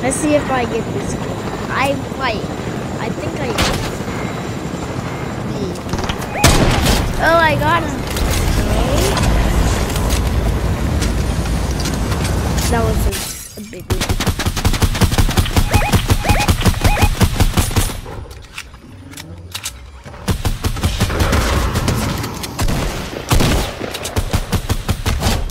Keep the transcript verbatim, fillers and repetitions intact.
Let's see if I get this game. I might. I think I maybe. Oh, I got him. Okay. That was a, a big one.